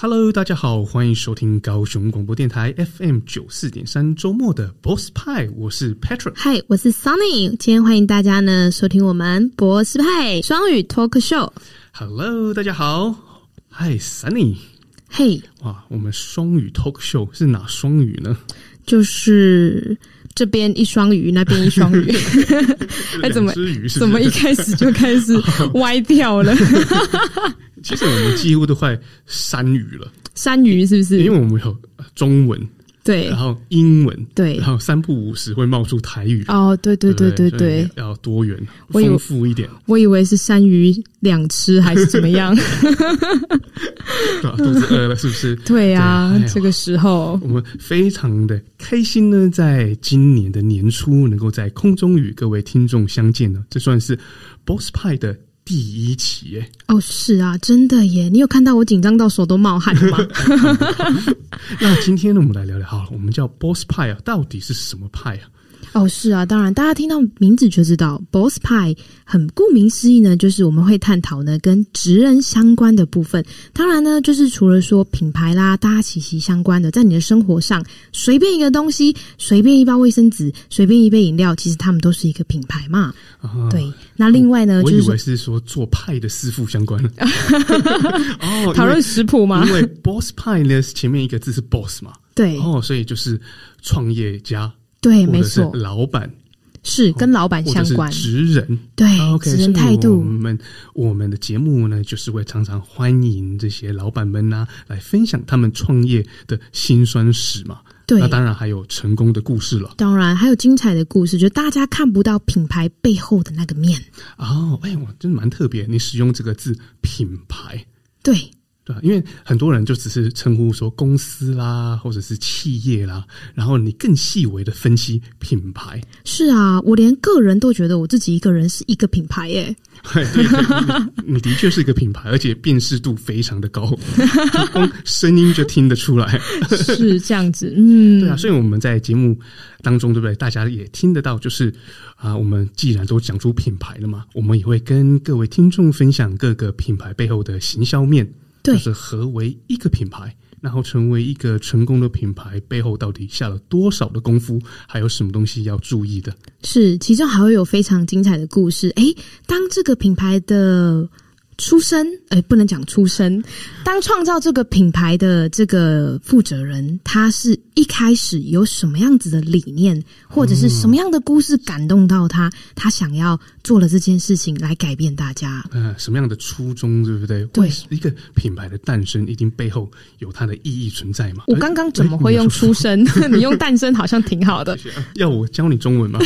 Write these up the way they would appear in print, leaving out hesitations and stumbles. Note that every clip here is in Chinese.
Hello， 大家好，欢迎收听高雄广播电台 FM 94.3周末的 Boss 派，我是 Patrick。 嗨，我是 Sunny。今天欢迎大家呢收听我们博士派双语 Talk Show。Hello， 大家好。嗨 ，Sunny。 嘿， 哇，我们双语 Talk Show 是哪双语呢？ 就是这边一双鱼，那边一双鱼。怎么一开始就开始歪掉了？ 其实我们几乎都快三语了。 三语是不是？ 因为我们有中文， 对， 然后英文， 对， 然后三不五时会冒出台语。 哦，对对对对对， 要多元丰富一点。 我以为是三鱼两吃还是怎么样？ 对啊，肚子饿了是不是？ 对啊，这个时候我们非常的开心呢，在今年的年初能够在空中与各位听众相见呢，这算是 Boss 派的第一期耶。 哦，是啊，真的耶！你有看到我紧张到手都冒汗了吗？ 那今天呢，我们来聊聊好了，我们叫 Boss 派啊，到底是什么派啊？ 哦，是啊，当然，大家听到名字就知道 ，Boss 派很顾名思义呢，就是我们会探讨呢跟职人相关的部分。当然呢，就是除了说品牌啦，大家息息相关的，在你的生活上，随便一个东西，随便一包卫生纸，随便一杯饮料，其实他们都是一个品牌嘛。啊、对，那另外呢，就是我以为是说做派的师傅相关。 哦，讨论食谱吗？ 因为 Boss 派呢，前面一个字是 Boss 嘛， 对， 哦，所以就是创业家。 对，没错， 老板是跟老板相关， 或者是职人， 对，职人态度。 我们的节目呢，就是会常常欢迎这些老板们啊，来分享他们创业的辛酸史嘛。 对， 那当然还有成功的故事了， 当然还有精彩的故事，就大家看不到品牌背后的那个面。 哦，哎，我真的蛮特别，你使用这个字品牌， 对。 对，因为很多人就只是称呼说公司啦，或者是企业啦，然后你更细微的分析品牌。 是啊，我连个人都觉得我自己一个人是一个品牌耶。 对，你的确是一个品牌，而且辨识度非常的高，光声音就听得出来。 是这样子，嗯， 对啊，所以我们在节目当中，对不对？大家也听得到，就是我们既然都讲出品牌了嘛，我们也会跟各位听众分享各个品牌背后的行销面。 对， 就是何为一个品牌，然后成为一个成功的品牌背后到底下了多少的功夫，还有什么东西要注意的。 是，其中还会有非常精彩的故事。当这个品牌的出身，不能讲出身，当创造这个品牌的这个负责人，他是一开始有什么样子的理念，或者是什么样的故事感动到他，他想要做了这件事情来改变大家。 什么样的初衷，对不对？ 对， 一个品牌的诞生一定背后有它的意义存在嘛。 我刚刚怎么会用出身？你用诞生好像挺好的。 要我教你中文吗？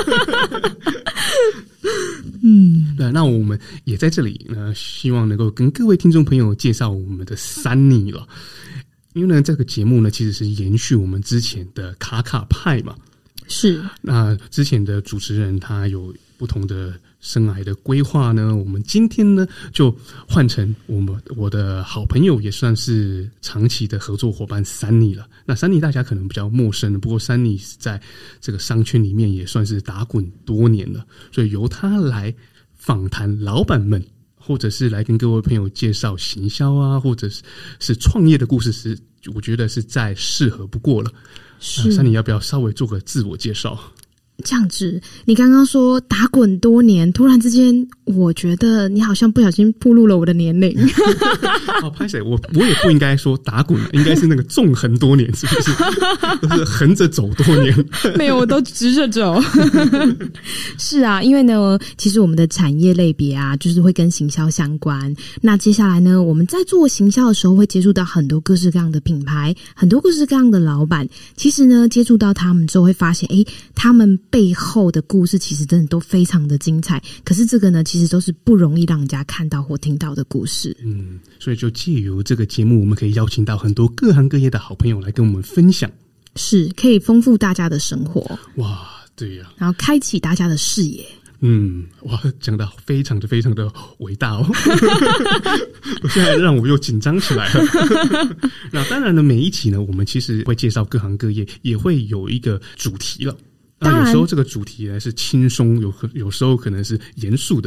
对，那我们也在这里呢，希望能够跟各位听众朋友介绍我们的Sunny了。因为呢，这个节目呢，其实是延续我们之前的卡卡派嘛。 是。那之前的主持人他有不同的生涯的规划呢，我们今天呢就换成我的好朋友，也算是长期的合作伙伴Sunny了。那Sunny大家可能比较陌生，不过Sunny在这个商圈里面也算是打滚多年了，所以由他来访谈老板们，或者是来跟各位朋友介绍行销啊，或者是创业的故事，我觉得是再适合不过了。是，Sunny要不要稍微做个自我介绍？ 这样子，你刚刚说打滚多年，突然之间，我觉得你好像不小心暴露了我的年龄。 拍谁？我也不应该说打滚，应该是那个纵横多年，是不是？都是横着走多年。 没有，我都直着走。是啊，因为呢，其实我们的产业类别啊，就是会跟行销相关。那接下来呢，我们在做行销的时候，会接触到很多各式各样的品牌，很多各式各样的老板。其实呢，接触到他们之后，会发现，他们背后的故事其实真的都非常的精彩，可是这个呢，其实都是不容易让人家看到或听到的故事。 所以就借由这个节目，我们可以邀请到很多各行各业的好朋友来跟我们分享， 是可以丰富大家的生活。 哇，对呀， 然后开启大家的视野。 哇，讲得非常的非常的伟大哦！我现在让我又紧张起来了。那当然呢，每一期呢，我们其实会介绍各行各业，也会有一个主题了。那有时候这个主题呢是轻松，有时候可能是严肃的。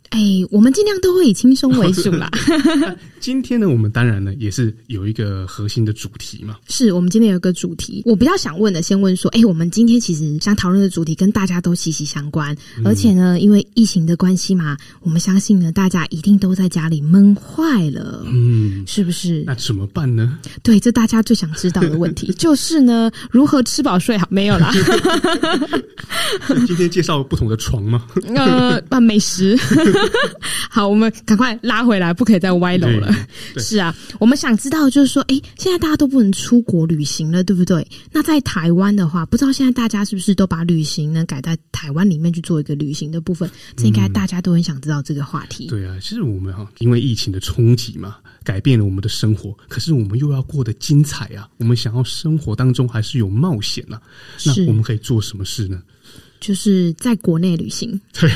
我们尽量都会以轻松为主啦。 今天呢，我们当然呢也是有一个核心的主题嘛。 是我们今天有一个主题，我比较想问的，先问说，我们今天其实想讨论的主题跟大家都息息相关，而且呢，因为疫情的关系嘛，我们相信呢，大家一定都在家里闷坏了，是不是？ 那怎么办呢？ 对，这大家最想知道的问题就是呢，如何吃饱睡好？没有啦。 今天介绍不同的床吗？ 美食。好，我们赶快拉回来，不可以再歪楼了。是啊，我们想知道就是说，现在大家都不能出国旅行了，对不对？那在台湾的话，不知道现在大家是不是都把旅行呢改在台湾里面去做一个旅行的部分？这应该大家都很想知道这个话题。 对啊，其实我们因为疫情的冲击嘛，改变了我们的生活，可是我们又要过得精彩啊！我们想要生活当中还是有冒险啊，那我们可以做什么事呢？ 就是在国内旅行。 对，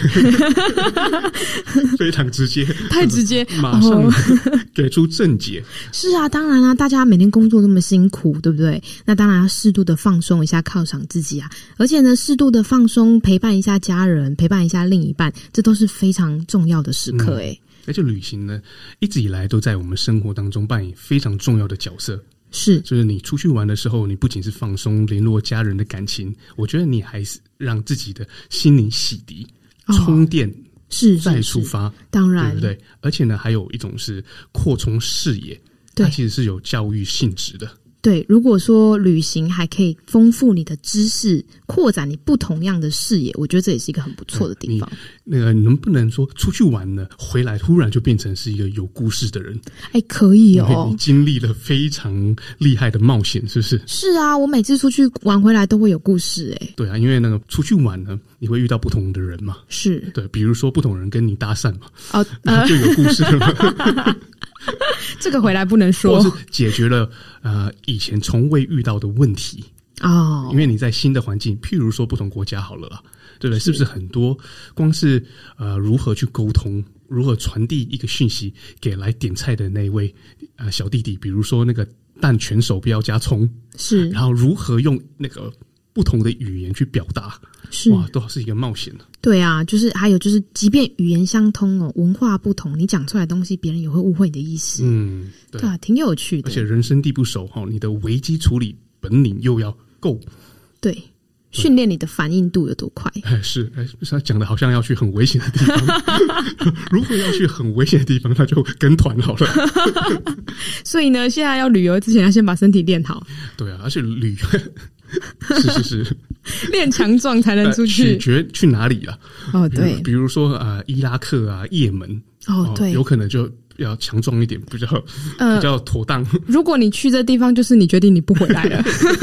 非常直接， 太直接， 马上给出正解。 是啊，当然啊，大家每天工作那么辛苦，对不对？那当然要适度的放松一下，犒赏自己啊。而且呢，适度的放松，陪伴一下家人，陪伴一下另一半，这都是非常重要的时刻。 而且旅行呢，一直以来都在我们生活当中扮演非常重要的角色。就是你出去玩的时候，你不仅是放松联络家人的感情，我觉得你还是让自己的心灵洗涤、充电，再出发。当然，对不对？而且呢，还有一种是扩充视野，它其实是有教育性质的。 对，如果说旅行还可以丰富你的知识，扩展你不同样的视野，我觉得这也是一个很不错的地方。 你能不能说出去玩呢，回来突然就变成是一个有故事的人？ 可以哦。 你经历了非常厉害的冒险，是不是？是啊，我每次出去玩回来都会有故事。 对啊，因为那个出去玩呢，你会遇到不同的人嘛。是。对，比如说不同人跟你搭讪嘛，然后就有故事了嘛。 这个回来不能说， 或是解决了以前从未遇到的问题因为你在新的环境，譬如说不同国家好了啦，对不对？是不是很多光是如何去沟通，如何传递一个讯息给来点菜的那位小弟弟，比如说那个蛋全熟不要加葱，是，然后如何用那个不同的语言去表达，哇，都是一个冒险。 对啊，就是还有就是，即便语言相通文化不同，你讲出来的东西，别人也会误会你的意思。对啊，挺有趣的。 而且人生地不熟你的危机处理本领又要够。 对，训练你的反应度有多快？ 是他讲的好像要去很危险的地方。如果要去很危险的地方，那就跟团好了。 所以呢，现在要旅游之前要先把身体练好。 对啊，而且是练强壮才能出去。 取决去哪里啊？ 对， 比如说伊拉克啊、也门对，有可能就要强壮一点，比较妥当。 如果你去这地方，就是你决定你不回来了。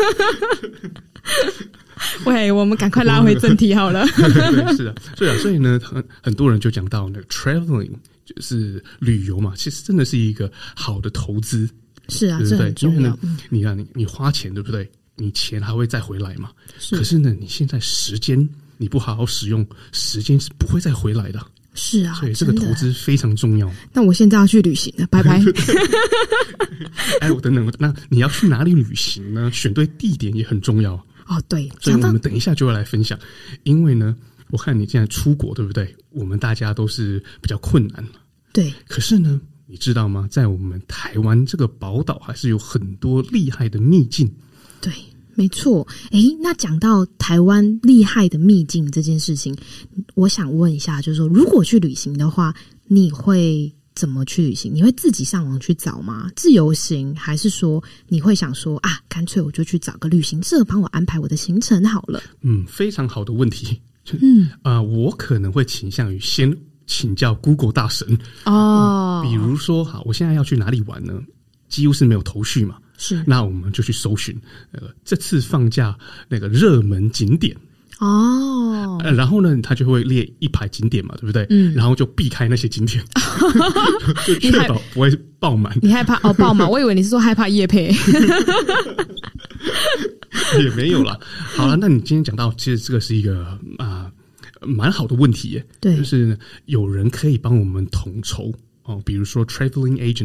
喂，我们赶快拉回正题好了。 对，是的，所以呢，很多人就讲到那个 traveling 就是旅游嘛，其实真的是一个好的投资。是啊，对不对？因为呢，你花钱，对不对？你钱还会再回来嘛？可是呢，你现在时间你不好好使用，时间是不会再回来的。是啊，所以这个投资非常重要。 那我现在要去旅行了，拜拜。 我等等，那你要去哪里旅行呢？选对地点也很重要。 对， 所以我们等一下就要来分享。因为呢，我看你现在出国，对不对？我们大家都是比较困难。对，可是呢，你知道吗？在我们台湾这个宝岛，还是有很多厉害的秘境。 对，没错。那讲到台湾厉害的秘境这件事情，我想问一下，就是说，如果去旅行的话，你会怎么去旅行？你会自己上网去找吗？自由行，还是说你会想说干脆我就去找个旅行社帮我安排我的行程好了？ 非常好的问题。我可能会倾向于先请教 Google 大神比如说，好，我现在要去哪里玩呢？几乎是没有头绪嘛。是，那我们就去搜寻这次放假那个热门景点然后呢，他就会列一排景点嘛，对不对？然后就避开那些景点，就确保不会爆满。 你害怕爆满？我以为你是说害怕业配。 也没有啦。好了，那你今天讲到，其实这个是一个蛮好的问题耶。对，就是有人可以帮我们统筹比如说 traveling agency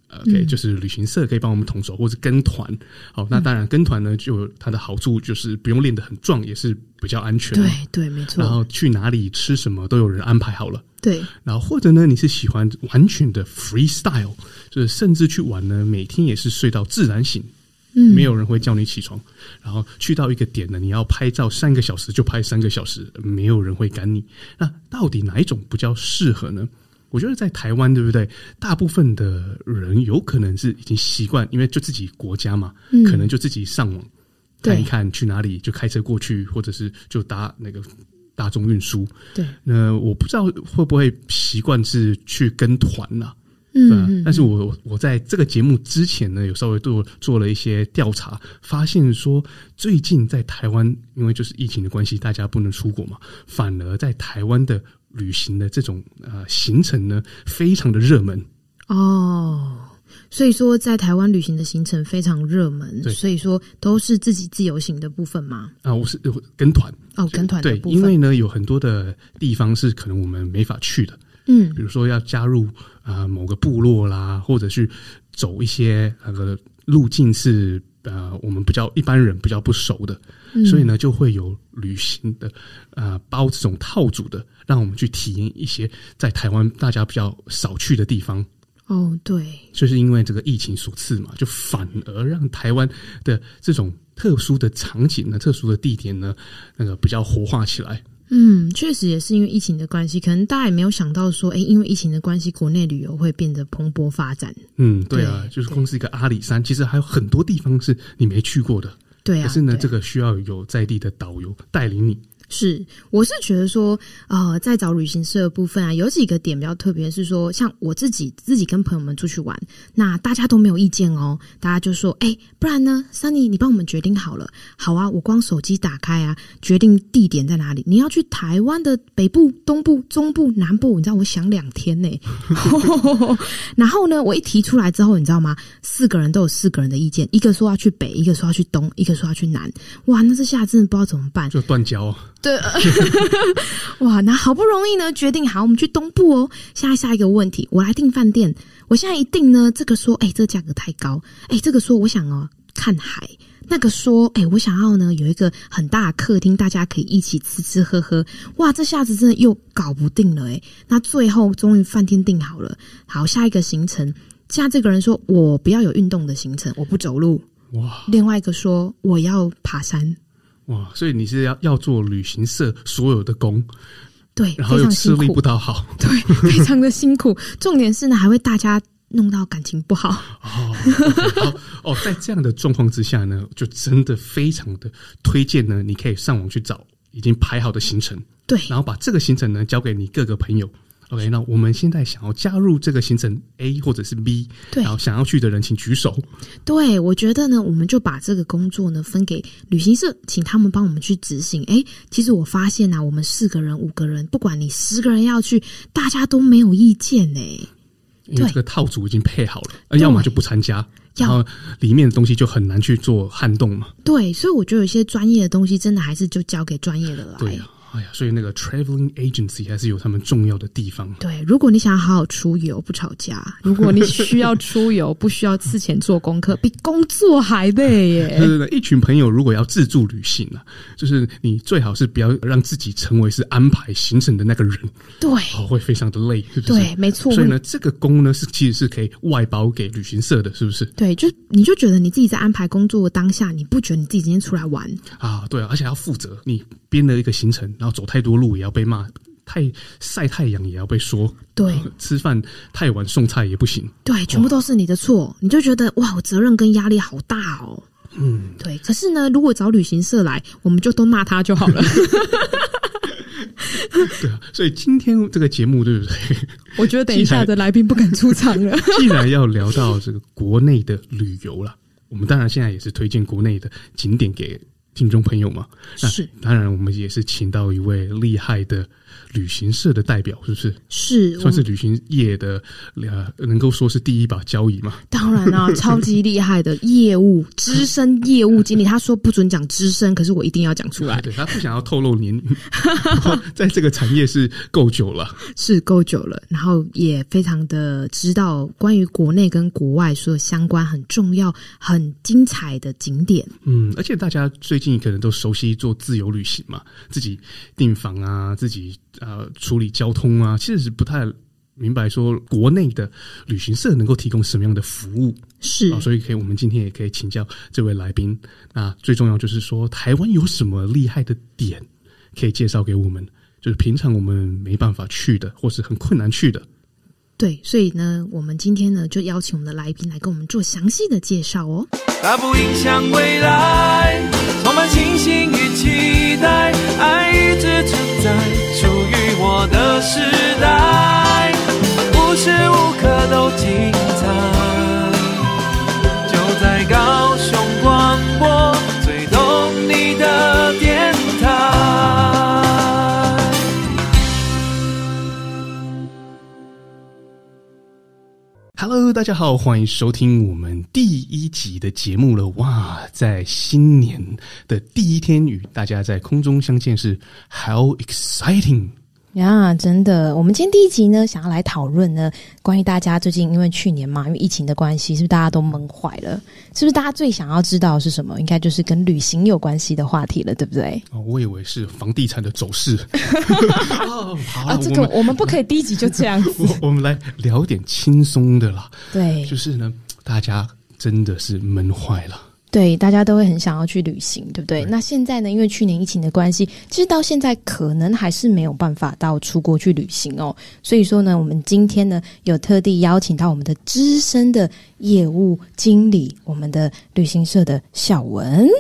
就是旅行社可以帮我们统筹，或者跟团。好，那当然跟团呢，就有它的好处，就是不用练得很壮，也是比较安全。 对，没错。 然后去哪里吃什么都有人安排好了。 对。 然后或者呢，你是喜欢完全的 freestyle， 就是甚至去玩呢，每天也是睡到自然醒。没有人会叫你起床，然后去到一个点呢，你要拍照3个小时就拍3个小时，没有人会赶你。那到底哪一种比较适合呢？我觉得在台湾，对不对？大部分的人有可能是已经习惯，因为就自己国家嘛，可能就自己上网看一看去哪里，就开车过去，或者是就搭那个大众运输。 对， 我不知道会不会习惯是去跟团啊。但是我在这个节目之前呢，有稍微做了一些调查，发现说最近在台湾，因为就是疫情的关系，大家不能出国嘛，反而在台湾的旅行的这种行程呢，非常的热门哦。所以说，在台湾旅行的行程非常热门，所以说都是自己自由行的部分吗？ 我是跟团跟团的部分。 对，因为呢有很多的地方是可能我们没法去的。比如说要加入某个部落啦，或者去走一些那个路径是我们一般人比较不熟的，所以呢就会有旅行的包这种套组的，让我们去体验一些在台湾大家比较少去的地方。 对， 就是因为这个疫情所赐嘛，就反而让台湾的这种特殊的场景呢、特殊的地点呢，那个比较活化起来。 确实也是因为疫情的关系，可能大家也没有想到说，因为疫情的关系，国内旅游会变得蓬勃发展。 对啊，就是光是一个阿里山，其实还有很多地方是你没去过的。 对啊， 可是呢，这个需要有在地的导游带领你。 我是觉得说，在找旅行社的部分啊，有几个点比较特别，是说，像我自己跟朋友们出去玩，那大家都没有意见哦，大家就说，不然呢 ，Sunny 你帮我们决定好了，好啊，我光手机打开啊，决定地点在哪里，你要去台湾的北部、东部、中部、南部，你知道我想2天呢，然后呢，我一提出来之后，你知道吗？4个人都有4个人的意见，一个说要去北，一个说要去东，一个说要去南，哇，那这下真的不知道怎么办， 就断交。 对，哇，那好不容易呢，决定好，我们去东部哦。下一个问题，我来订饭店。我现在一订呢，这个说，这个价格太高，这个说我想看海，那个说，我想要呢有一个很大的客厅，大家可以一起吃吃喝喝。哇，这下子真的又搞不定了那最后终于饭店订好了，好，下一个行程，现在这个人说我不要有运动的行程，我不走路。哇，另外一个说我要爬山。 哇，所以你是要做旅行社所有的工， 对， 然后又吃力不讨好， 对，非常的辛苦。重点是呢，还会大家弄到感情不好。 在这样的状况之下呢，就真的非常的推荐呢，你可以上网去找已经排好的行程， 对， 然后把这个行程呢交给你各个朋友。OK， 那我们现在想要加入这个行程 A 或者是 B， 对， 然后想要去的人请举手。 对，我觉得呢，我们就把这个工作呢分给旅行社，请他们帮我们去执行。其实我发现我们4个人、5个人，不管你10个人要去，大家都没有意见因为这个套组已经配好了，要么就不参加，然后里面的东西就很难去做撼动嘛。 对，所以我觉得有些专业的东西，真的还是就交给专业的来。 对啊。所以那个 traveling agency 还是有他们重要的地方。 对，如果你想要好好出游不吵架，如果你需要出游不需要事前做功课，比工作还累耶。 对，一群朋友如果要自助旅行就是你最好是不要让自己成为是安排行程的那个人。 对， 会非常的累，是不是？ 对，没错。 所以呢，这个工呢其实是可以外包给旅行社的，是不是？ 对，你就觉得你自己在安排工作的当下，你不觉得你自己今天出来玩对，而且要负责，你编了一个行程，然后走太多路也要被骂，晒太阳也要被说， 对， 吃饭太晚送菜也不行， 对，全部都是你的错，你就觉得哇，我责任跟压力好大哦。对。可是呢，如果找旅行社来，我们就都骂他就好了。 对啊，所以今天这个节目，对不对？ 我觉得等一下的来宾不敢出场了。 既然要聊到这个国内的旅游了，我们当然现在也是推荐国内的景点给听众朋友嘛。是，当然我们也是请到一位厉害的旅行社的代表，是不是？ 是， 算是旅行业的能够说是第一把交椅嘛？ 当然啊，超级厉害的业务资深业务经理，他说不准讲资深，可是我一定要讲出来。 对，他不想要透露年龄，在这个产业是够久了， 是够久了，然后也非常的知道关于国内跟国外所有相关很重要、很精彩的景点。 而且大家最近可能都熟悉做自由旅行嘛，自己订房啊，自己处理交通啊，其实是不太明白说国内的旅行社能够提供什么样的服务。 是所以我们今天也可以请教这位来宾。那最重要就是说，台湾有什么厉害的点可以介绍给我们？就是平常我们没办法去的，或是很困难去的。 对，所以呢，我们今天呢就邀请我们的来宾来跟我们做详细的介绍哦。 它不影响未来，充满信心与期待，爱一直存在，属于我的时代，无时无刻都精彩，就在高雄广播最懂你的电台。 Hello， 大家好，欢迎收听我们第1集的节目了。哇，在新年的第一天与大家在空中相见是 How exciting！ 呀，真的，我们今天第1集呢，想要来讨论呢，关于大家最近因为去年嘛，因为疫情的关系，是不是大家都闷坏了？是不是大家最想要知道的是什么？应该就是跟旅行有关系的话题了，对不对？ 我以为是房地产的走势。好， 这个我们不可以第1集就这样子。 我们来聊点轻松的啦。 对， 就是呢，大家真的是闷坏了。 对，大家都会很想要去旅行，对不对？那现在呢，因为去年疫情的关系，其实到现在可能还是没有办法到出国去旅行哦。所以说呢，我们今天呢有特地邀请到我们的资深的业务经理，我们的旅行社的孝文。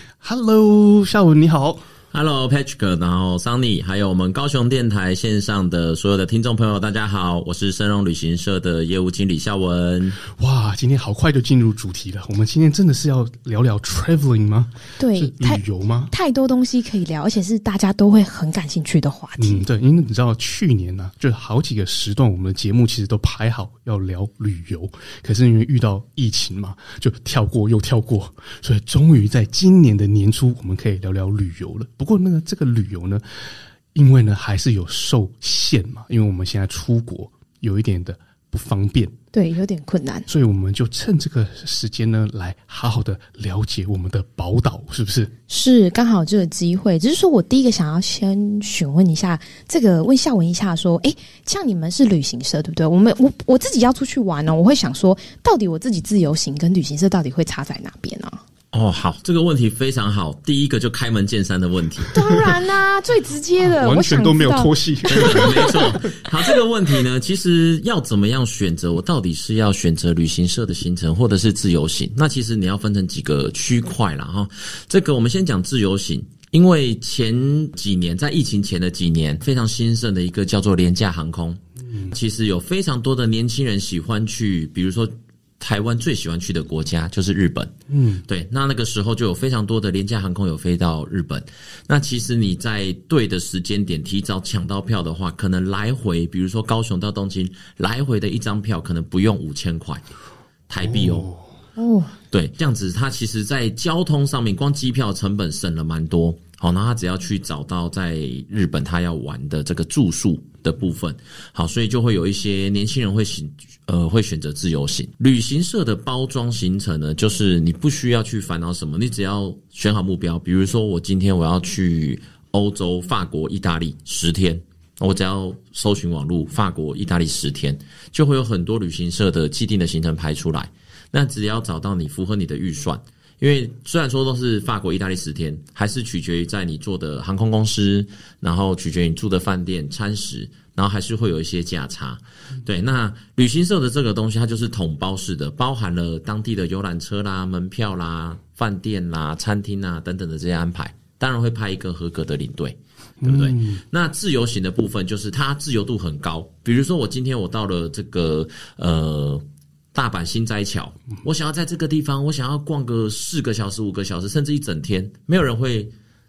Hello， 孝文你好。 Hello Patrick， 然后 Sunny， 还有我们高雄电台线上的所有的听众朋友，大家好，我是深荣旅行社的业务经理孝文。 哇，今天好快就进入主题了，我们今天真的是要聊聊 traveling 吗？ 对， 是旅游吗？ 太多东西可以聊，而且是大家都会很感兴趣的话题。 对，因为你知道去年呢，就好几个时段，我们的节目其实都排好要聊旅游，可是因为遇到疫情嘛，就跳过又跳过，所以终于在今年的年初，我们可以聊聊旅游了。不过呢，这个旅游呢，因为呢还是有受限嘛，因为我们现在出国有一点的不方便， 对，有点困难， 所以我们就趁这个时间呢，来好好的了解我们的宝岛，是不是？ 是，刚好这个机会。只是说我第一个想要先询问一下，问孝文一下，说，像你们是旅行社，对不对？我自己要出去玩呢，我会想说，到底我自己自由行跟旅行社到底会差在哪边呢？ 好，这个问题非常好。第一个就开门见山的问题， 当然啦，最直接的， 完全都没有拖戏。 没错。好，这个问题呢，其实要怎么样选择？我到底是要选择旅行社的行程，或者是自由行？那其实你要分成几个区块啦哈。这个我们先讲自由行，因为前几年在疫情前的几年非常兴盛的一个叫做廉价航空，其实有非常多的年轻人喜欢去，比如说台湾最喜欢去的国家就是日本，对，那个时候就有非常多的廉价航空有飞到日本。那其实你在对的时间点提早抢到票的话，可能来回，比如说高雄到东京来回的一张票可能不用5000块台币哦。对，这样子它其实在交通上面光机票成本省了蛮多。好，那他只要去找到在日本他要玩的这个住宿的部分，好，所以就会有一些年轻人会选择自由行。旅行社的包装行程呢，就是你不需要去烦恼什么，你只要选好目标，比如说我今天我要去欧洲、法国、意大利10天，我只要搜寻网络法国、意大利10天，就会有很多旅行社的既定的行程排出来。那只要找到你符合你的预算。因为虽然说都是法国、意大利10天，还是取决于在你做的航空公司，然后取决于你住的饭店、餐食，然后还是会有一些价差。对，那旅行社的这个东西，它就是统包式的，包含了当地的游览车啦、门票啦、饭店啦、餐厅啦等等的这些安排，当然会派一个合格的领队。对不对？那自由行的部分就是它自由度很高，比如说我今天我到了这个大阪心斋桥，我想要在这个地方，我想要逛个4个小时、5个小时，甚至一整天，没有人会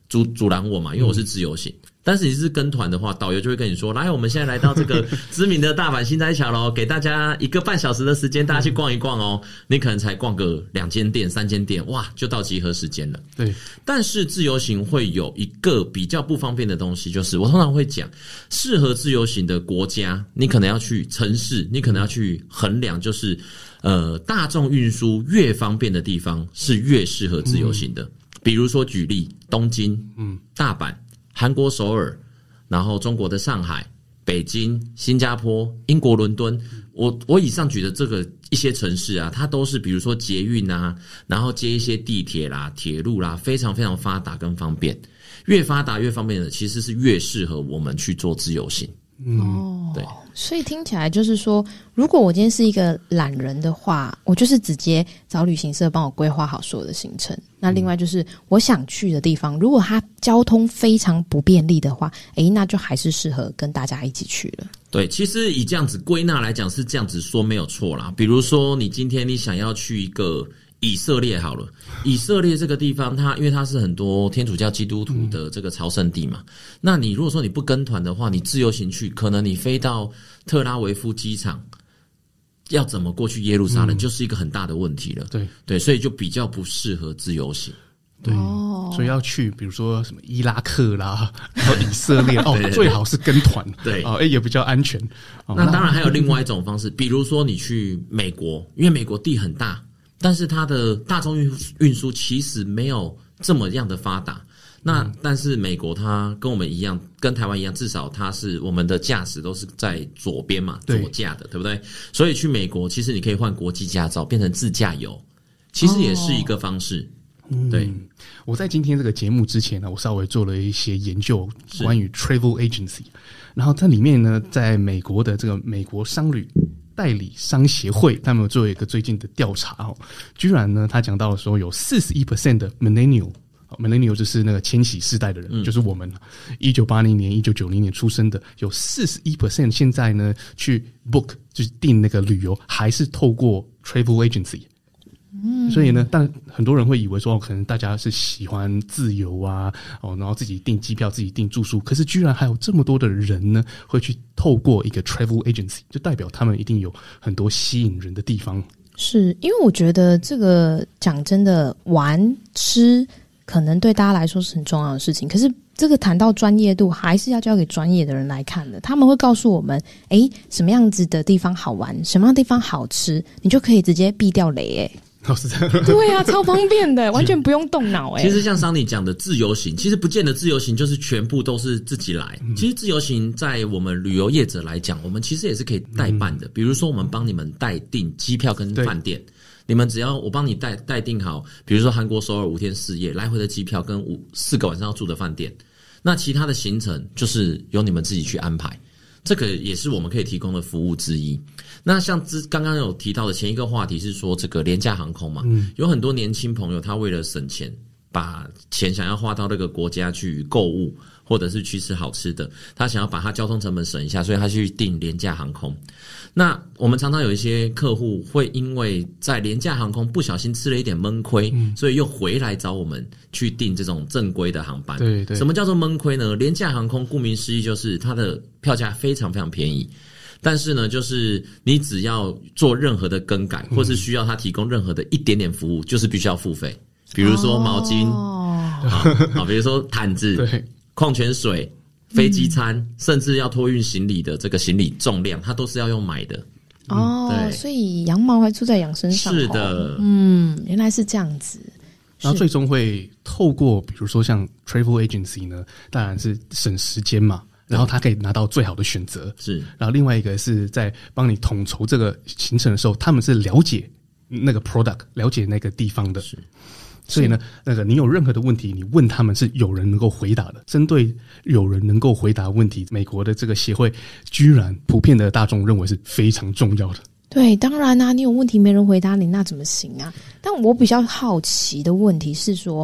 阻拦我嘛，因为我是自由行。但是你是跟团的话，导游就会跟你说，来，我们现在来到这个知名的大阪心斋桥咯，给大家1个半小时的时间，大家去逛一逛哦。你可能才逛个2间店、3间店，哇，就到集合时间了。 对。 但是自由行会有一个比较不方便的东西，就是我通常会讲，适合自由行的国家，你可能要去城市，你可能要去衡量，就是大众运输越方便的地方是越适合自由行的。比如说举例，东京、大阪、韩国首尔，然后中国的上海、北京、新加坡、英国伦敦，我以上举的这个一些城市啊，它都是比如说捷运啊，然后接一些地铁啦、铁路啦，非常非常发达跟方便。越发达越方便的，其实是越适合我们去做自由行。对。 所以听起来就是说，如果我今天是一个懒人的话，我就是直接找旅行社帮我规划好所有的行程。那另外就是我想去的地方，如果它交通非常不便利的话，那就还是适合跟大家一起去了。 对，其实以这样子归纳来讲是这样子说没有错啦。比如说你今天你想要去一个以色列好了，以色列这个地方因为它是很多天主教基督徒的这个朝圣地嘛，那你如果说你不跟团的话，你自由行去，可能你飞到特拉维夫机场要怎么过去耶路撒冷就是一个很大的问题了。对，所以就比较不适合自由行。 对，所以要去比如说什么伊拉克啦，然后以色列最好是跟团， 对， 也比较安全。 那当然还有另外一种方式，比如说你去美国，因为美国地很大，但是它的大众运输其实没有这么样的发达。但是美国它跟我们一样，跟台湾一样，至少它是我们的驾驶都是在左边嘛，左驾的，对不对？所以去美国，其实你可以换国际驾照，变成自驾游，其实也是一个方式。对， 我在今天这个节目之前呢，我稍微做了一些研究关于 travel agency， 然后在里面呢，在美国的这个美国商旅代理商协会，他们有做一个最近的调查居然呢，他讲到说有 41% 的 millennial 就是那个千禧世代的人，就是我们1980年、1990年出生的，有 41% 现在呢去 book 就是订那个旅游，还是透过 travel agency。所以呢，但很多人会以为说，可能大家是喜欢自由啊，然后自己订机票、自己订住宿，可是居然还有这么多的人呢，会去透过一个 travel agency， 就代表他们一定有很多吸引人的地方。 是因为我觉得这个讲真的，玩吃可能对大家来说是很重要的事情，可是这个谈到专业度，还是要交给专业的人来看的。他们会告诉我们，什么样子的地方好玩，什么样的地方好吃，你就可以直接避掉雷是这样。 对啊，超方便的，完全不用动脑其实像桑尼讲的自由行，其实不见得自由行就是全部都是自己来。其实自由行在我们旅游业者来讲，我们其实也是可以代办的。比如说我们帮你们代订机票跟饭店，你们只要我帮你代订好，比如说韩国首尔5天4夜来回的机票跟4个晚上要住的饭店，那其他的行程就是由你们自己去安排。这个也是我们可以提供的服务之一。那像刚刚有提到的前一个话题是说这个廉价航空嘛，有很多年轻朋友他为了省钱，把钱想要花到那个国家去购物，或者是去吃好吃的，他想要把他交通成本省一下，所以他去订廉价航空。那我们常常有一些客户会因为在廉价航空不小心吃了一点闷亏，所以又回来找我们去订这种正规的航班。对，什么叫做闷亏呢？廉价航空顾名思义就是它的票价非常非常便宜，但是呢，就是你只要做任何的更改，或是需要他提供任何的一点点服务，就是必须要付费。比如说毛巾，比如说毯子、矿泉水、飞机餐，甚至要托运行李的这个行李重量，它都是要用买的。 对，所以羊毛还出在羊身上。 是的， 原来是这样子。 然后最终会透过比如说像 travel agency 呢，当然是省时间嘛，然后他可以拿到最好的选择。是，然后另外一个是在帮你统筹这个行程的时候，他们是了解那个 product， 了解那个地方的。是。所以呢，那个你有任何的问题，你问他们是有人能够回答的。针对有人能够回答问题，美国的这个协会居然普遍的大众认为是非常重要的。 对，当然啊，你有问题没人回答你，那怎么行啊？但我比较好奇的问题是说，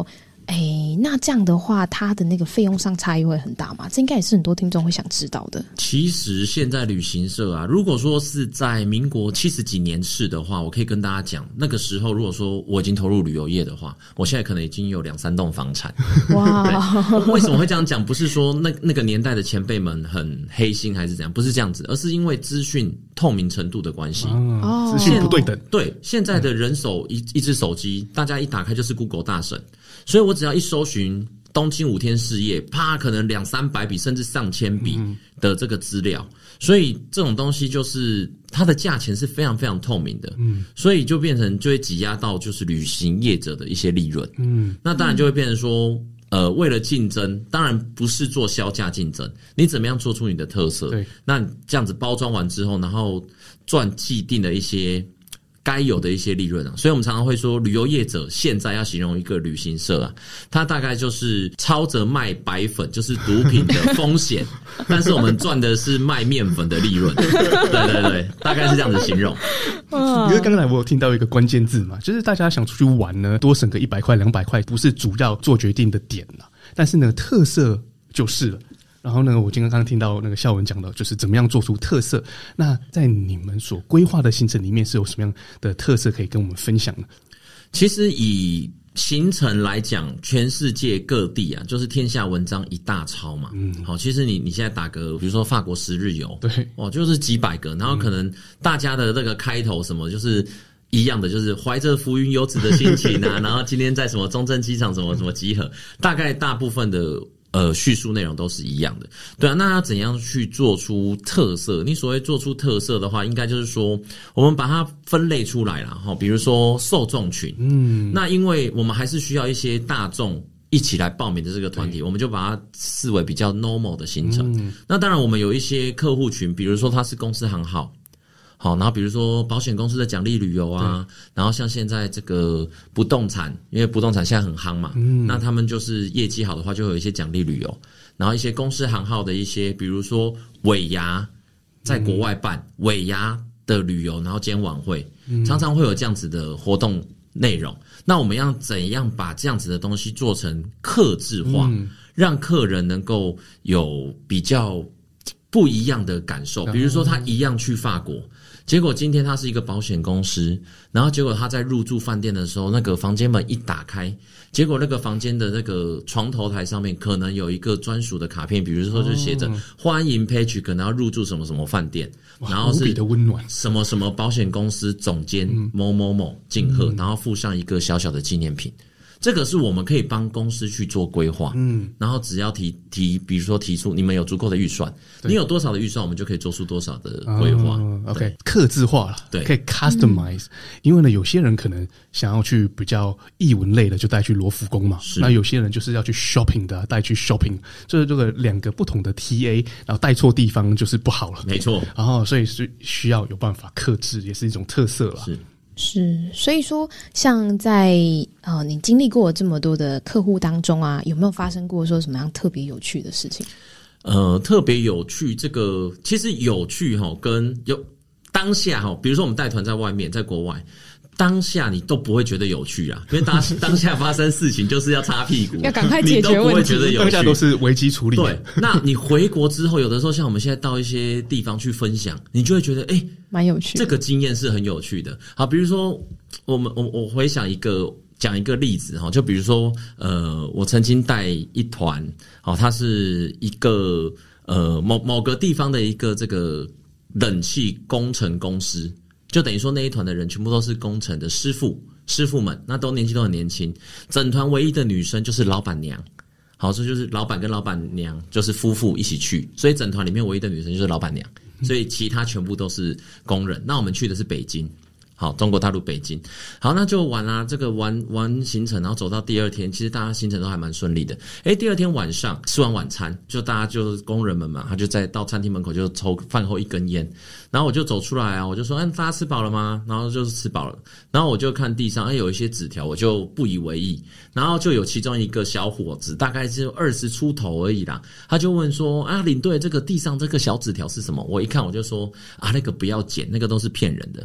那这样的话，它的那个费用上差异会很大吗？这应该也是很多听众会想知道的。 其实现在旅行社啊，如果说是在民国70几年式的话，我可以跟大家讲，那个时候如果说我已经投入旅游业的话，我现在可能已经有2-3栋房产。哇！为什么会这样讲？不是说那个年代的前辈们很黑心还是怎样，不是这样子，而是因为资讯透明程度的关系。 资讯不对等。 对，现在的人手一只手机，大家一打开就是 Google 大神，所以我只要一搜寻东京5天4夜，啪，可能200-300笔甚至上千笔的这个资料，所以这种东西就是它的价钱是非常非常透明的，所以就变成就会挤压到就是旅行业者的一些利润，那当然就会变成说，为了竞争，当然不是做销价竞争，你怎么样做出你的特色？对，那这样子包装完之后，然后赚既定的一些该有的一些利润啊，所以我们常常会说，旅游业者现在要形容一个旅行社啊，它大概就是操着卖白粉，就是毒品的风险，但是我们赚的是卖面粉的利润。对，大概是这样子形容。 因为刚才我有听到一个关键字嘛，就是大家想出去玩呢，多省个100块、200块不是主要做决定的点啦，但是呢，特色就是了。然后呢，我刚刚听到那个孝文讲的，就是怎么样做出特色。那在你们所规划的行程里面，是有什么样的特色可以跟我们分享呢？ 其实以行程来讲，全世界各地啊，就是天下文章一大抄嘛。好，其实你现在打个，比如说法国10日游，对，就是几百个，然后可能大家的那个开头什么就是一样的，就是怀着浮云游子的心情啊，然后今天在什么中正机场什么集合，大概大部分的叙述内容都是一样的。对啊，那要怎样去做出特色？你所谓做出特色的话，应该就是说我们把它分类出来啦，比如说受众群，那因为我们还是需要一些大众一起来报名的这个团体，我们就把它视为比较 normal 的行程。那当然我们有一些客户群，比如说他是公司行号，好，然后比如说保险公司的奖励旅游啊，然后像现在这个不动产，因为不动产现在很夯嘛，那他们就是业绩好的话，就会有一些奖励旅游，然后一些公司行号的一些，比如说尾牙在国外办尾牙的旅游，然后兼晚会，常常会有这样子的活动内容。那我们要怎样把这样子的东西做成客制化，让客人能够有比较不一样的感受？比如说他一样去法国，结果今天他是一个保险公司，然后结果他在入住饭店的时候，那个房间门一打开，结果那个房间的那个床头台上面可能有一个专属的卡片，比如说就写着欢迎 Patrick 可能要入住什么什么饭店，然后是无比的温暖， 什么什么保险公司总监某某某敬贺，然后附上一个小小的纪念品。这个是我们可以帮公司去做规划，然后只要比如说提出你们有足够的预算，你有多少的预算，我们就可以做出多少的规划。 OK， 客制化了，对，可以 customize。因为呢，有些人可能想要去比较艺文类的，就带去罗浮宫嘛。那有些人就是要去 shopping 的，带去 shopping。所以这个2个不同的 TA， 然后带错地方就是不好了。 没错。 然后所以是需要有办法客制，也是一种特色了。 是，所以说，像在你经历过这么多的客户当中啊，有没有发生过说什么样特别有趣的事情？ 特别有趣，这个其实有趣跟有当下比如说我们带团在外面，在国外。当下你都不会觉得有趣啊，因为当下发生事情就是要擦屁股， 要赶快解决问题， 你都不会觉得有趣， 当下都是危机处理。 对，那你回国之后，有的时候像我们现在到一些地方去分享，你就会觉得蛮有趣的， 这个经验是很有趣的。好，比如说我回想讲一个例子就比如说我曾经带一团它是一个某个地方的一个这个冷气工程公司。就等于说那一团的人全部都是工程的师傅们，那都年纪都很年轻，整团唯一的女生就是老板娘。好，这就是老板跟老板娘就是夫妇一起去，所以整团里面唯一的女生就是老板娘，所以其他全部都是工人。那我们去的是北京，好，中国大陆北京。好，那就玩啦，这个玩行程，然后走到第二天，其实大家行程都还蛮顺利的。第二天晚上吃完晚餐，就大家就是工人们嘛，他就到餐厅门口就抽饭后一根烟，然后我就走出来啊，我就说大家吃饱了吗？然后就是吃饱了，然后我就看地上有一些纸条，我就不以为意，然后就有其中一个小伙子，大概只有20出头而已啦，他就问说领队，这个地上这个小纸条是什么？我一看我就说那个不要捡，那个都是骗人的。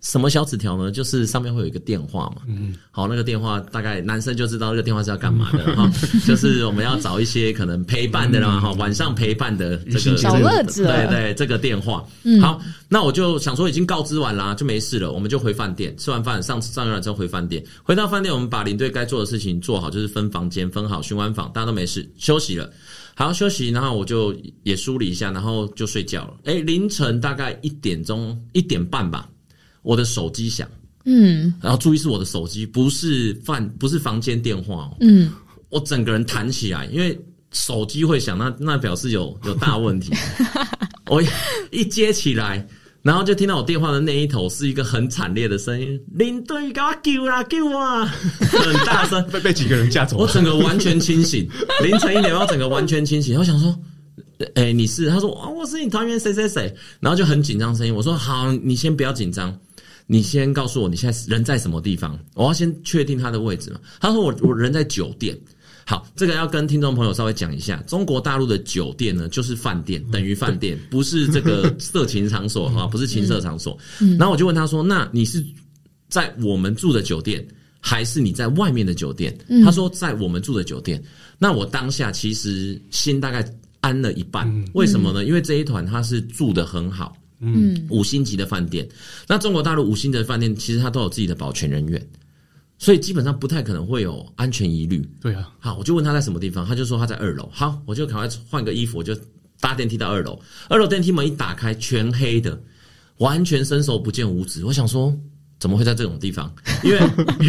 什么小纸条呢？就是上面会有一个电话嘛，好，那个电话大概男生就知道那个电话是要干嘛的哈，就是我们要找一些可能陪伴的啦，哈，晚上陪伴的这个小乐子， 对，这个电话，好，那我就想说已经告知完啦，就没事了，我们就回饭店，吃完饭上完之后回饭店，回到饭店我们把领队该做的事情做好，就是分房间分好巡完房，大家都没事，休息了。好，休息，然后我就也梳理一下，然后就睡觉了。凌晨大概1点半吧，我的手机响，然后注意是我的手机，不是房间电话哦，我整个人弹起来，因为手机会响，那表示有大问题。我一接起来，然后就听到我电话的那一头是一个很惨烈的声音：“领队，给我救啦，救我！”很大声， 被几个人架走了。 我整个完全清醒，凌晨1点，我整个完全清醒。我想说，你是？他说，我是你团员谁谁谁。然后就很紧张声音。我说，好，你先不要紧张，你先告诉我你现在人在什么地方，我要先确定他的位置嘛。他说我人在酒店。好，这个要跟听众朋友稍微讲一下，中国大陆的酒店呢，就是饭店，等于饭店，不是这个色情场所啊，不是情色场所。然后我就问他说：“那你是在我们住的酒店，还是你在外面的酒店？”他说在我们住的酒店。那我当下其实心大概安了一半，为什么呢？因为这一团他是住得很好，5星级的饭店。那中国大陆5星级的饭店，其实他都有自己的保全人员。所以基本上不太可能会有安全疑虑。 对啊， 好，我就问他在什么地方，他就说他在2楼。好，我就赶快换个衣服，我就搭电梯到2楼。2楼电梯门一打开，全黑的，完全伸手不见五指。我想说，怎么会在这种地方？因为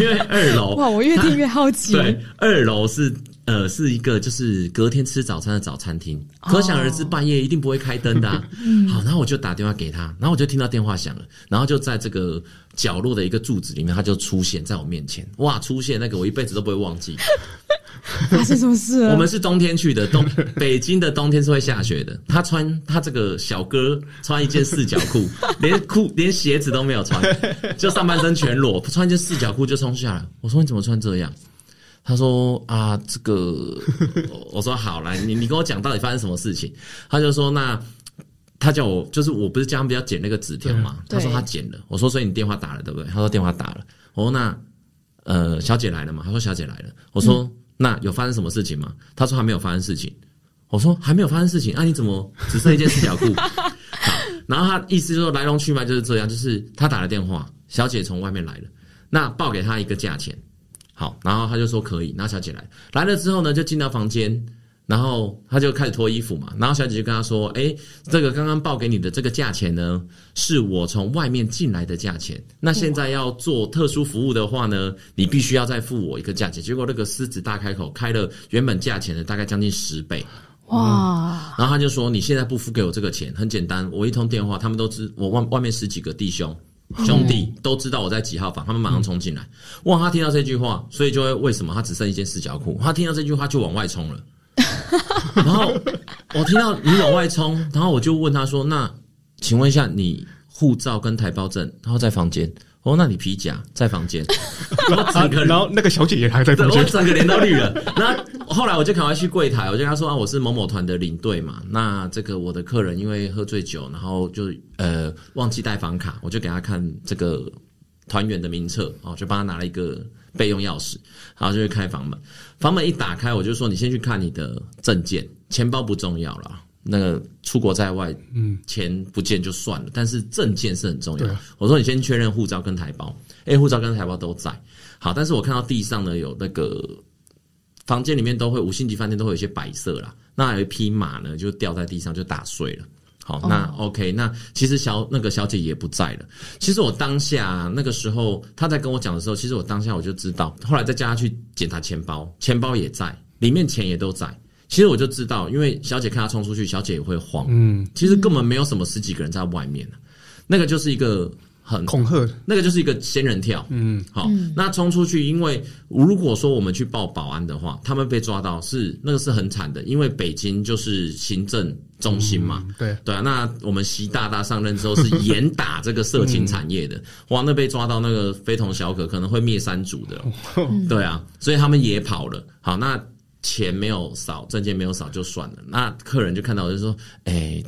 2楼， 哇，我越听越好奇。 对，2楼是一个就是隔天吃早餐的早餐厅，可想而知半夜一定不会开灯的啊。好，然后我就打电话给他，然后我就听到电话响了，然后就在这个角落的一个柱子里面，他就出现在我面前。哇，出现那个我一辈子都不会忘记。 发生什么事了？ 我们是冬天去的，北京的冬天是会下雪的。他这个小哥穿一件4角裤，连鞋子都没有穿，就上半身全裸，穿一件4角裤就冲下来。我说你怎么穿这样？他说啊，这个，我说好来，你跟我讲到底发生什么事情？他就说那他叫我，就是我不是叫他们不要剪那个纸条嘛？他说他剪了。我说所以你电话打了对不对？他说电话打了。我说那小姐来了嘛？他说小姐来了。我说那有发生什么事情吗？他说还没有发生事情。我说还没有发生事情，你怎么只剩一件4角裤？好，然后他意思就是说来龙去脉就是这样，就是他打了电话，小姐从外面来了，那报给他一个价钱。好，然后他就说可以，然后小姐来了之后呢，就进到房间，然后他就开始脱衣服嘛，然后小姐就跟他说：“这个刚刚报给你的这个价钱呢，是我从外面进来的价钱。那现在要做特殊服务的话呢，你必须要再付我一个价钱。”结果那个狮子大开口，开了原本价钱的大概将近10倍。哇！然后他就说：“你现在不付给我这个钱，很简单，我一通电话，他们都知我外面10几个弟兄弟都知道我在几号房，他们马上冲进来。哇！他听到这句话，所以就会为什么他只剩一件4角裤？他听到这句话就往外冲了。然后我听到你往外冲，然后我就问他说：“那请问一下，你护照跟台胞证，然后在房间？”哦，那你皮夹在房间， 然后那个小姐也还在房间， 我整个脸都绿了。那后来我就赶快去柜台，我就跟他说：“我是某某团的领队嘛，那这个我的客人因为喝醉酒，然后就忘记带房卡，我就给他看这个团员的名册，就帮他拿了一个备用钥匙，然后就去开房门。房门一打开，我就说：你先去看你的证件，钱包不重要啦。那个出国在外，钱不见就算了，但是证件是很重要。我说你先确认护照跟台胞，护照跟台胞都在。好，但是我看到地上呢有那个房间里面都会5星级饭店都会有一些摆设啦，那有一匹马呢就掉在地上就打碎了。好，那 OK， 那其实那个小姐也不在了。其实我当下那个时候她在跟我讲的时候，其实我当下我就知道，后来再叫她去检查钱包，钱包也在，里面钱也都在。其实我就知道，因为小姐看她冲出去，小姐也会慌。其实根本没有什么10几个人在外面，那个就是一个很恐吓， 那个就是一个仙人跳。好，那冲出去，因为如果说我们去报保安的话，他们被抓到那个是很惨的，因为北京就是行政中心嘛。对啊，那我们习大大上任之后是严打这个色情产业的，哇，那被抓到那个非同小可，可能会灭3族的。对啊，所以他们也跑了。好，那钱没有少，证件没有少就算了。那客人就看到我就说：“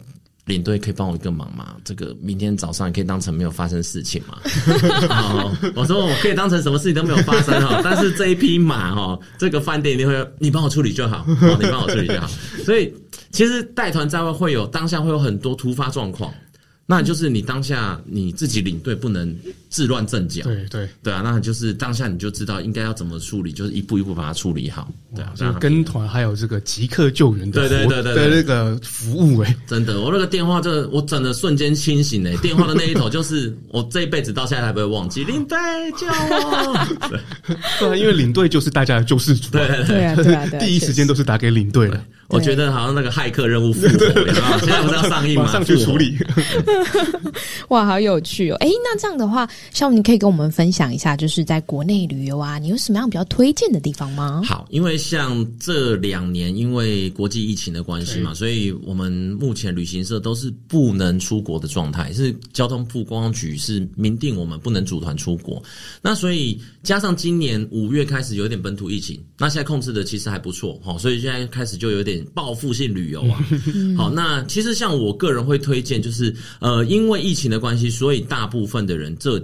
领队可以帮我一个忙吗？这个明天早上可以当成没有发生事情吗？我说我可以当成什么事情都没有发生哈，但是这一匹马哈，这个饭店一定会你帮我处理就好，你帮我处理就好。所以其实带团在外当下会有很多突发状况。那就是你当下你自己领队不能自乱阵脚，对啊，那就是当下你就知道应该要怎么处理，就是一步一步把它处理好，对啊， 就跟团还有这个即刻救援的对那个服务真的，我那个电话我整个瞬间清醒电话的那一头就是我这一辈子到现在还不会忘记，领队救我， 对啊，因为领队就是大家的救世主， 对啊， 第一时间都是打给领队的。 我觉得好像那个骇客任务复活了，现在不是要上映吗？ 马上去处理。 哇，好有趣哦！那这样的话，像你可以跟我们分享一下，就是在国内旅游啊，你有什么样比较推荐的地方吗？ 好，因为像这2年因为国际疫情的关系嘛，所以我们目前旅行社都是不能出国的状态，是交通部观光局是明定我们不能组团出国。那所以加上今年5月开始有点本土疫情，那现在控制的其实还不错，所以现在开始就有点报复性旅游啊。好，那其实像我个人会推荐，就是因为疫情的关系，所以大部分的人这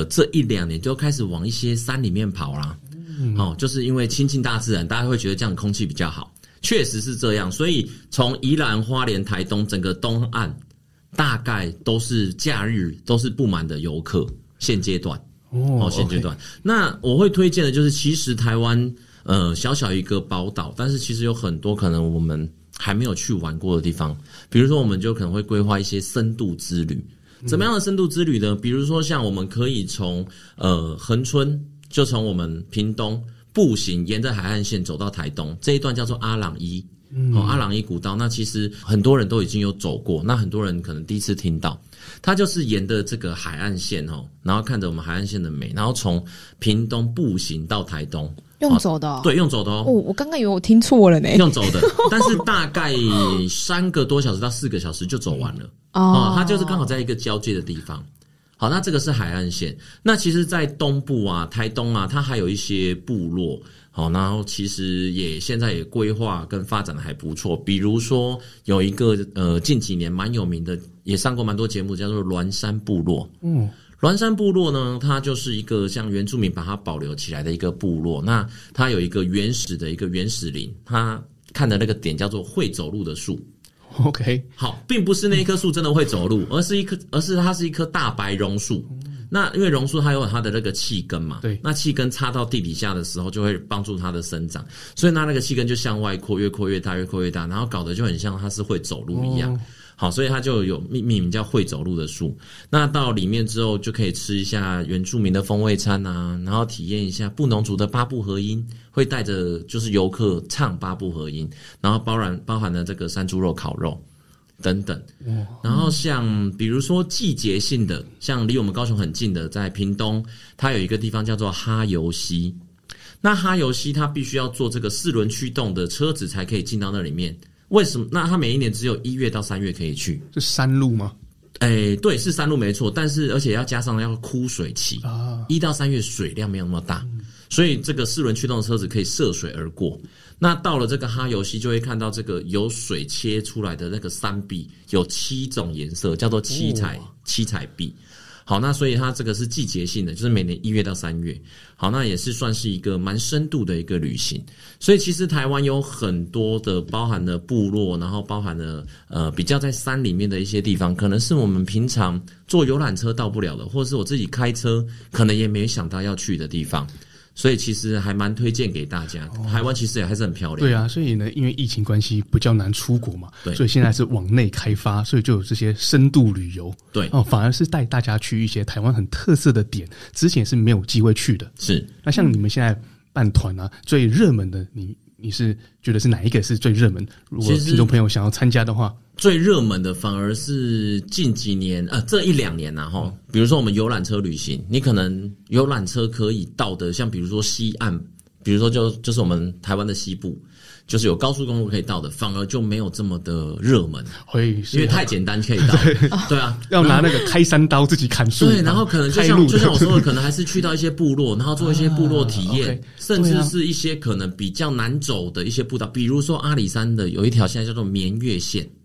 1-2年就开始往一些山里面跑啦。就是因为亲近大自然，大家会觉得这样空气比较好，确实是这样。所以从宜兰、花莲、台东整个东岸，大概都是假日都是不满的游客，现阶段。现阶段。那我会推荐的就是，其实台湾小小一个宝岛，但是其实有很多可能我们还没有去玩过的地方。比如说，我们就可能会规划一些深度之旅。怎么样的深度之旅呢？比如说，像我们可以从恒春，就从我们屏东步行沿着海岸线走到台东，这一段叫做阿朗伊。阿朗伊古道，那其实很多人都已经有走过，那很多人可能第一次听到。它就是沿着这个海岸线然后看着我们海岸线的美，然后从屏东步行到台东。 用走的对，用走的我刚刚以为我听错了呢。 用走的，但是大概3个多小时到4个小时就走完了。它就是刚好在一个交界的地方。好，那这个是海岸线。那其实在东部啊，台东啊，它还有一些部落。好，然后其实现在也规划跟发展的还不错。比如说有一个近几年蛮有名的，也上过蛮多节目，叫做鸾山部落。鸾山部落呢，它就是一个像原住民把它保留起来的一个部落。那它有一个原始的一个原始林，它看的那个点叫做会走路的树。 OK， 好，并不是那一棵树真的会走路，而是它是一棵大白榕树。那因为榕树它有它的那个气根嘛， 对， 那气根插到地底下的时候，就会帮助它的生长，所以那个气根就向外扩，越扩越大，越扩越大，然后搞得就很像它是会走路一样。好，所以它就有命名叫会走路的树。那到里面之后，就可以吃一下原住民的风味餐啊，然后体验一下布农族的八部合音，会带着就是游客唱八部合音，然后包含了这个山猪肉、烤肉等等。然后像比如说季节性的，像离我们高雄很近的，在屏东，它有一个地方叫做哈游溪。那哈游溪它必须要坐这个4轮驱动的车子才可以进到那里面。为什么？那它每一年只有1月到3月可以去。 是山路吗？ 对，是山路没错，但是而且要加上要枯水期，1到3月水量没有那么大，所以这个4轮驱动的车子可以涉水而过。那到了这个哈游溪，就会看到这个由水切出来的那个山壁有7种颜色，叫做七彩壁。好，那所以它这个是季节性的，就是每年1月到3月。好，那也是算是一个蛮深度的一个旅行。所以其实台湾有很多的包含了部落，然后包含了比较在山里面的一些地方，可能是我们平常坐游览车到不了的，或者是我自己开车可能也没想到要去的地方。所以其实还蛮推荐给大家。台湾其实也还是很漂亮。 对啊，所以呢，因为疫情关系比较难出国嘛， 对， 所以现在是往内开发，所以就有这些深度旅游。 对， 反而是带大家去一些台湾很特色的点，之前是没有机会去的。 是， 那像你们现在办团啊，最热门的，你是觉得是哪一个是最热门？如果听众朋友想要参加的话， 最热门的反而是近几年这1-2年比如说我们游览车旅行，你可能游览车可以到的，像比如说西岸，比如说就是我们台湾的西部，就是有高速公路可以到的，反而就没有这么的热门，因为太简单可以到。对啊， 要拿那个开山刀自己砍树。 对，然后可能就像我说的，可能还是去到一些部落，然后做一些部落体验，甚至是一些可能比较难走的一些步道，比如说阿里山的有一条线叫做绵月线。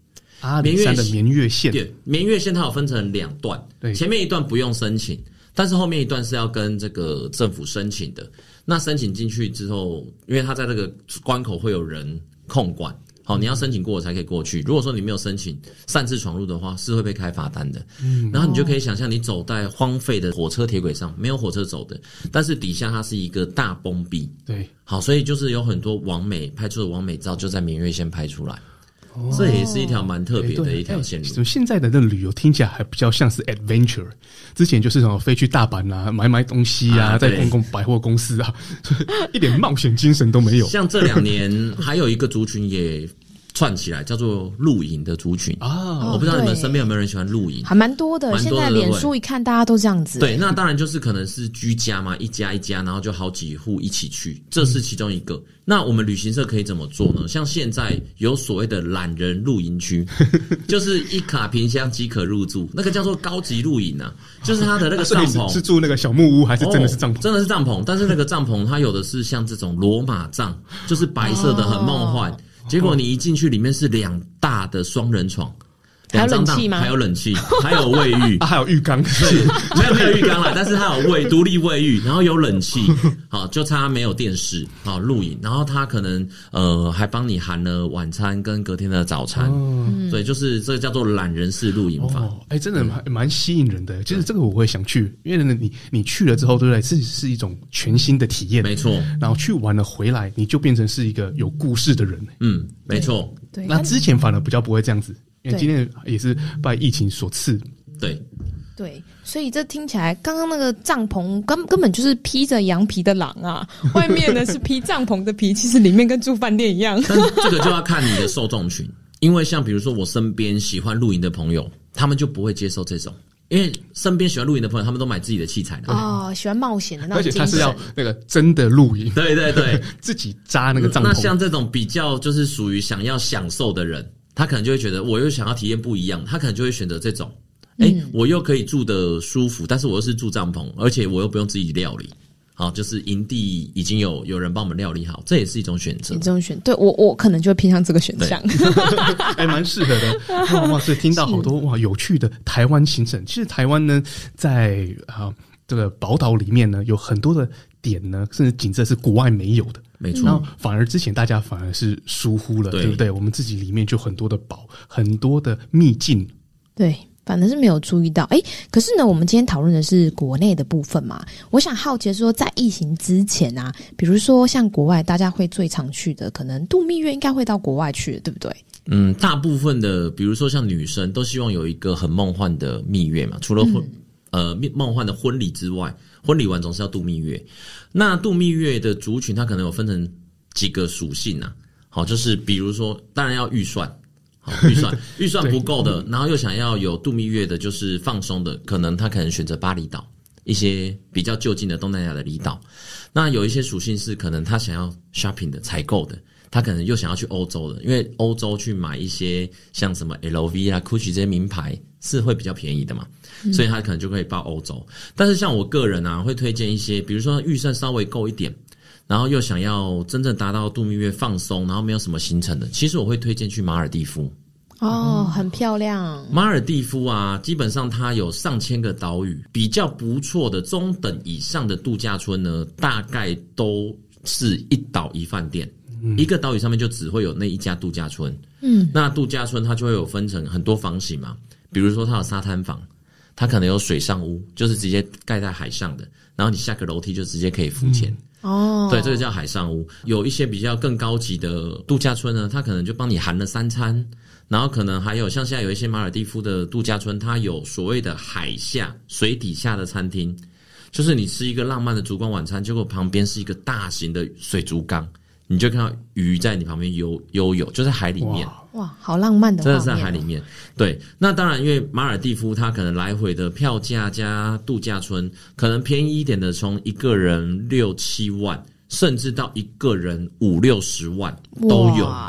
阿里山的绵月线， 对，绵月线它有分成2段， 对， 前面一段不用申请，但是后面一段是要跟这个政府申请的。那申请进去之后，因为它在这个关口会有人控管，好，你要申请过才可以过去。如果说你没有申请，擅自闯入的话，是会被开罚单的。然后你就可以想象，你走在荒废的火车铁轨上，没有火车走的，但是底下它是一个大崩壁。 对， 好，所以就是有很多网美拍出的网美照，就在绵月线拍出来。这也是一条蛮特别的一条线路。 现在的那旅游听起来还比较像是 adventure， 之前就是什么飞去大阪啊，买东西啊，在逛逛百货公司啊，一点冒险精神都没有。 像这2年还有一个族群也串起来，叫做露营的族群啊。我不知道你们身边有没有人喜欢露营， 还蛮多的。现在脸书一看，大家都这样子。 对，那当然就是可能是居家嘛，一家一家，然后就好几户一起去，这是其中一个。那我们旅行社可以怎么做呢？像现在有所谓的懒人露营区，就是一卡皮箱即可入住，那个叫做高级露营啊，就是它的那个帐篷是住那个小木屋还是真的是帐篷？ 真的是帐篷，但是那个帐篷它有的是像这种罗马帐，就是白色的，很梦幻。结果你一进去，里面是2大的双人床， 还有冷气吗？ 还有冷气，还有卫浴， 还有浴缸。 对，没有浴缸啦，但是它有独立卫浴，然后有冷气，好，就差没有电视，好，露营，然后它可能还帮你含了晚餐跟隔天的早餐，对，就是这个叫做懒人式露营法。 真的蛮吸引人的。其实这个我会想去，因为你去了之后，对不对？是一种全新的体验， 没错。 然后去完了回来，你就变成是一个有故事的人。 没错。 对， 那之前反而比较不会这样子。因为今天也是拜疫情所赐， 对，所以这听起来，刚刚那个帐篷根本就是披着羊皮的狼啊，外面呢是披帐篷的皮，其实里面跟住饭店一样。 但这个就要看你的受众群，因为像比如说我身边喜欢露营的朋友，他们就不会接受这种。因为身边喜欢露营的朋友，他们都买自己的器材的喜欢冒险的那种， 而且他是要那个真的露营， 对， 自己扎那个帐篷。 那像这种比较就是属于想要享受的人，他可能就会觉得我又想要体验不一样，他可能就会选择这种，我又可以住得舒服，但是我又是住帐篷，而且我又不用自己料理。好，就是营地已经有人帮我们料理好，这也是一种选择。 对，我可能就会偏向这个选项， 还蛮适合的。哇，所以听到好多有趣的台湾行程。其实台湾呢，在这个宝岛里面呢，有很多的点呢，甚至景色是国外没有的。 没错， 然后反而之前大家反而是疏忽了，对不对？我们自己里面就很多的宝，很多的秘境。 对。反正是没有注意到，可是呢，我们今天讨论的是国内的部分嘛。我想好奇说，在疫情之前啊，比如说像国外，大家会最常去的，可能度蜜月应该会到国外去的，对不对？ 大部分的，比如说像女生，都希望有一个很梦幻的蜜月嘛。除了梦幻的婚礼之外，婚礼完总是要度蜜月。那度蜜月的族群，它可能有分成几个属性啊。好，就是比如说，当然要预算。好，预算不够的，然后又想要有度蜜月的，就是放松的，可能选择巴厘岛，一些比较就近的东南亚的离岛。那有一些属性是可能他想要 shopping 的采购的，他可能又想要去欧洲的，因为欧洲去买一些像什么 LV 啊、Gucci 这些名牌是会比较便宜的嘛，所以他可能就可以报欧洲。但是像我个人啊，会推荐一些，比如说预算稍微够一点，然后又想要真正达到度蜜月放松，然后没有什么行程的，其实我会推荐去马尔地夫。 很漂亮。 马尔地夫啊，基本上它有上千个岛屿，比较不错的中等以上的度假村呢，大概都是一岛一饭店，一个岛屿上面就只会有那一家度假村。那度假村它就会有分成很多房型嘛，比如说它有沙滩房，它可能有水上屋，就是直接盖在海上的，然后你下个楼梯就直接可以浮潜。对，这个叫海上屋。有一些比较更高级的度假村呢，它可能就帮你含了3餐，然后可能还有像现在有一些马尔地夫的度假村，它有所谓的海下水底下的餐厅，就是你吃一个浪漫的烛光晚餐，结果旁边是一个大型的水族缸，你就看到鱼在你旁边游泳，就在海里面。 哇，好浪漫的画面， 真的在海里面。对，那当然因为马尔地夫它可能来回的票价加度假村，可能便宜一点的从一个人6-7万，甚至到一个人50-60万都有。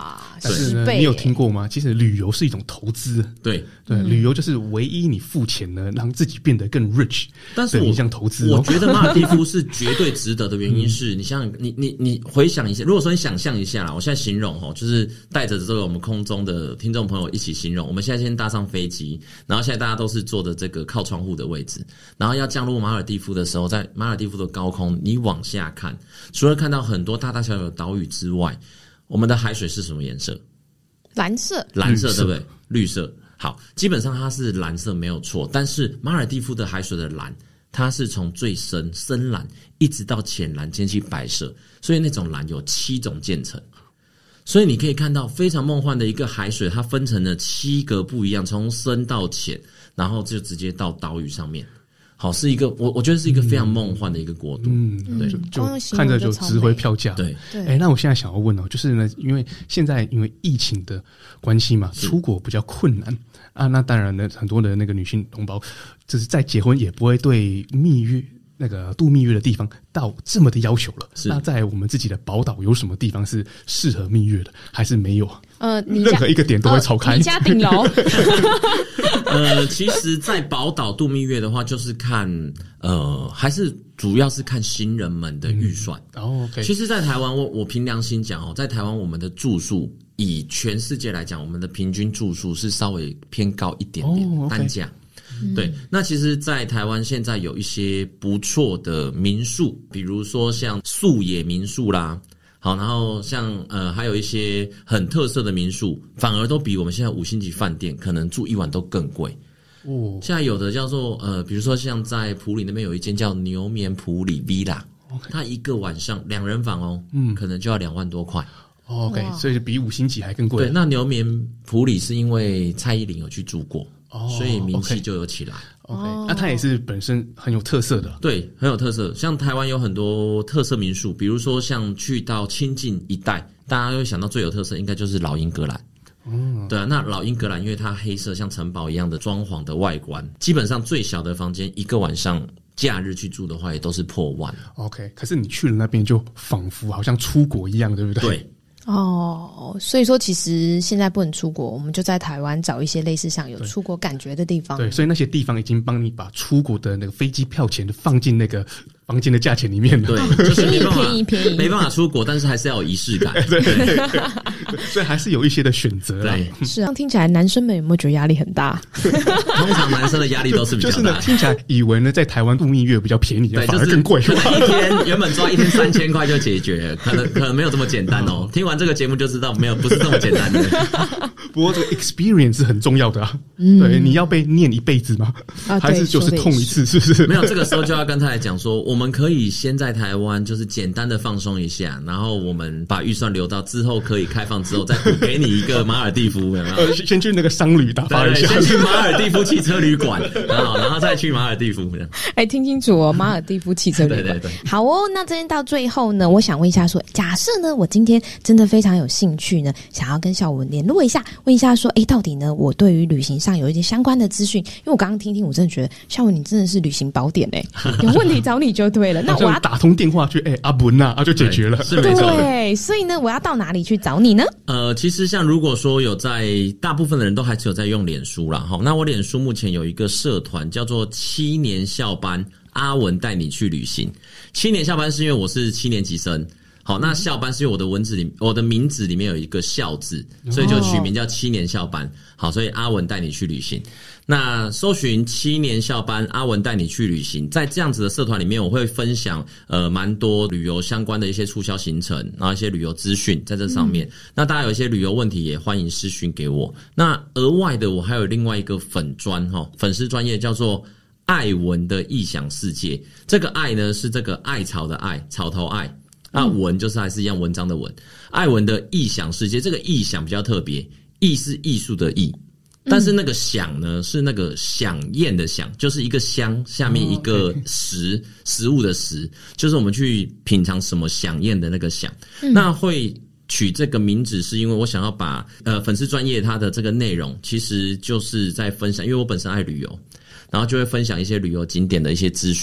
但是呢，你有听过吗？其实旅游是一种投资。 对， 旅游就是唯一你付钱呢，让自己变得更 rich 的一项投资。 我觉得马尔地夫是绝对值得的原因是，你想你回想一下，如果说你想象一下啦，我现在形容就是带着这个我们空中的听众朋友一起形容，我们现在先搭上飞机，然后现在大家都是坐的这个靠窗户的位置，然后要降落马尔地夫的时候，在马尔地夫的高空，你往下看，除了看到很多大大小小的岛屿之外，我们的海水是什么颜色？ 蓝色， 对不对？绿色。好，基本上它是蓝色没有错，但是马尔地夫的海水的蓝，它是从最深蓝一直到浅蓝兼其白色，所以那种蓝有7种渐层。所以你可以看到非常梦幻的一个海水，它分成了7个不一样，从深到浅，然后就直接到岛屿上面。好，是一个我觉得是一个非常梦幻的一个国度。 对，就看着就值回票价。 对， 那我现在想要问就是呢，因为现在因为疫情的关系嘛，出国比较困难啊。那当然呢，很多的那个女性同胞，就是在结婚也不会对蜜月那个度蜜月的地方到这么的要求了。那在我们自己的宝岛有什么地方是适合蜜月的，还是没有？任何一个点都会超开。 你家顶楼。 其实，在宝岛度蜜月的话，就是看还是主要是看新人们的预算。 OK。 其实，在台湾，我凭良心讲在台湾我们的住宿，以全世界来讲，我们的平均住宿是稍微偏高一点点，单价。对，那其实在台湾现在有一些不错的民宿，比如说像素野民宿啦，好，然后像还有一些很特色的民宿，反而都比我们现在5星级饭店可能住1晚都更贵。现在有的叫做比如说像在埔里那边有一间叫牛眠埔里 Villa， 它一个晚上2人房可能就要2万多块。 OK， 所以比5星级还更贵。 对，那牛眠埔里是因为蔡依林有去住过。所以名气就有起来。 OK， 那它也是本身很有特色的。 对，很有特色。像台湾有很多特色民宿，比如说像去到清境一带，大家会想到最有特色应该就是老英格兰。对啊，那老英格兰因为它黑色像城堡一样的装潢的外观，基本上最小的房间一个晚上假日去住的话也都是破万。 OK， 可是你去了那边就仿佛好像出国一样，对不对？ 对。 所以说其实现在不能出国，我们就在台湾找一些类似像有出国感觉的地方。 对，所以那些地方已经帮你把出国的那个飞机票钱放进那个房间的价钱里面了。 对，就是便宜， 没办法出国，但是还是要有仪式感。 对，所以还是有一些的选择啦。 对，是啊。听起来男生们有没有觉得压力很大？ 通常男生的压力都是比较大。 就是呢，听起来以为呢在台湾度蜜月比较便宜，反而更贵。 可能一天原本抓一天3000块就解决，可能没有这么简单哦。听完这个节目就知道，不是这么简单的。 不过这个 experience 是很重要的啊。对，你要被念一辈子吗？还是就是痛一次？是不是？ 没有，这个时候就要跟他来讲说，我们可以先在台湾就是简单的放松一下，然后我们把预算留到之后可以开放之后，再补给你一个马尔地夫。 先去那个商旅打发一下， 先去马尔地夫汽车旅馆，然后再去马尔地夫。 听清楚马尔地夫汽车旅馆。对。好那这边到最后呢，我想问一下说，假设呢我今天真的非常有兴趣呢，想要跟孝文联络一下，问一下说，到底呢我对于旅行上有一些相关的资讯，因为我刚刚听，我真的觉得孝文你真的是旅行宝典有问题找你就对了。那我要打通电话去阿文就解决了。 是没错。 对，所以呢我要到哪里去找你呢？ 其实像如果说有在大部分的人都还是有在用脸书啦，那我脸书目前有一个社团叫做7年校班，阿文带你去旅行。7年校班是因为我是7年级生。好，那校班是因为我的名字里面有一个校字，所以就取名叫7年校班。好，所以阿文带你去旅行。那搜寻7年校班，阿文带你去旅行，在这样子的社团里面，我会分享蛮多旅游相关的一些促销行程，然后一些旅游资讯在这上面。那大家有一些旅游问题也欢迎私讯给我。那额外的我还有另外一个粉丝专页叫做艾文的异想世界。这个艾呢是这个艾草的艾，草头艾。那文就是还是一样文章的文，艾文的异想世界，这个异想比较特别，异是艺术的异，但是那个想呢是那个想宴的想，就是一个香下面一个食物的食，就是我们去品尝什么想宴的那个想。那会取这个名字是因为我想要把粉丝专页它的这个内容其实就是在分享，因为我本身爱旅游，然后就会分享一些旅游景点的一些资讯。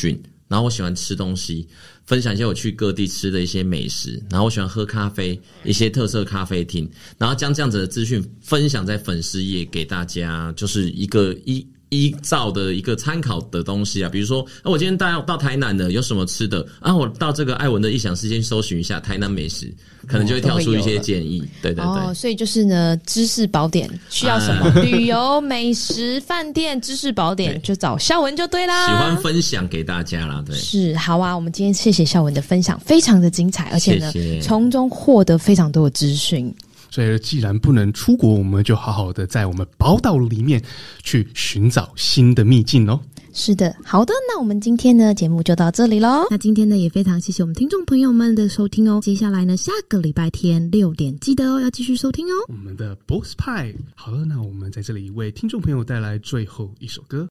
然后我喜欢吃东西，分享一些我去各地吃的一些美食，然后我喜欢喝咖啡，一些特色咖啡厅，然后将这样子的资讯分享在粉丝页给大家，就是一个依照的一个参考的东西啊，比如说，我今天到台南了，有什么吃的啊？我到这个艾文的异想世界搜寻一下台南美食，可能就会跳出一些建议。对对对， 所以就是呢，知识宝典需要什么？旅游、美食、饭店、知识宝典，就找孝文就对啦。 喜欢分享给大家啦，对， 是好啊。我们今天谢谢孝文的分享，非常的精彩，而且呢，从中获得非常多的资讯。 所以既然不能出国，我们就好好的在我们宝岛里面去寻找新的秘境哦。 是的，好的，那我们今天呢节目就到这里咯。那今天呢也非常谢谢我们听众朋友们的收听哦。接下来呢下个礼拜天6点记得哦要继续收听哦。 我们的 Boss 派。好了，那我们在这里为听众朋友带来最后一首歌。